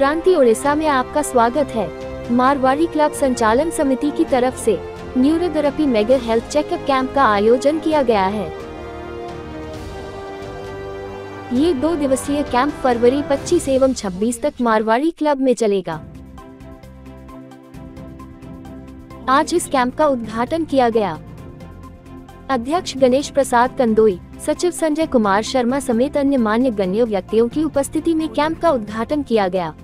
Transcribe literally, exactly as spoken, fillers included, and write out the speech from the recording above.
क्रांति उड़ीसा में आपका स्वागत है। मारवाड़ी क्लब संचालन समिति की तरफ से neurotherapy mega health checkup camp का आयोजन किया गया है। ये दो दिवसीय कैंप फरवरी पच्चीस एवं छब्बीस तक मारवाड़ी क्लब में चलेगा। आज इस कैंप का उद्घाटन किया गया। अध्यक्ष गणेश प्रसाद कंदोई, सचिव संजय कुमार शर्मा समेत अन्य मान्य गण्य व्यक्तियों की उपस्थिति में कैंप का उद्घाटन किया गया।